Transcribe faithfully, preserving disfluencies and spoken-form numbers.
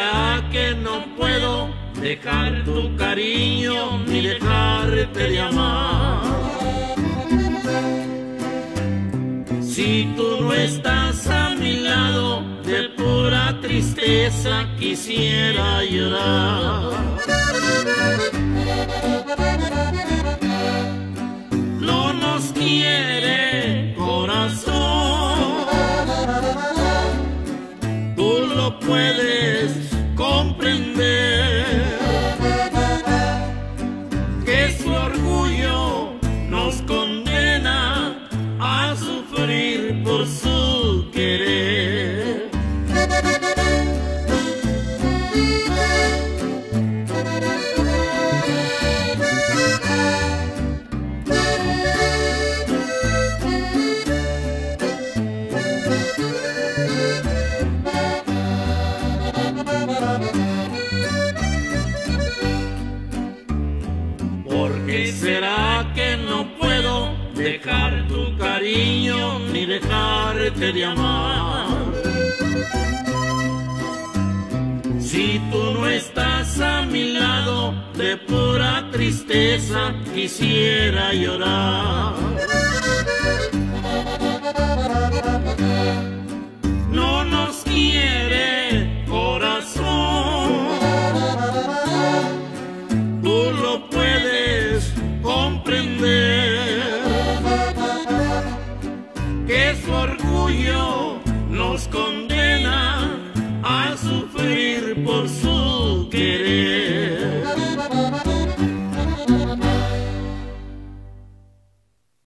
será que no puedo dejar tu cariño ni dejarte de amar? Si tú no estás a mi lado, de pura tristeza quisiera llorar. No nos quiere corazón, tú lo puedes comprender, que su orgullo nos condena a sufrir por su querer. ¿Por qué será que no puedo dejar tu cariño ni dejarte de amar? Si tú no estás a mi lado, de pura tristeza quisiera llorar. No nos quiere corazón, tú lo puedes comprender, que su orgullo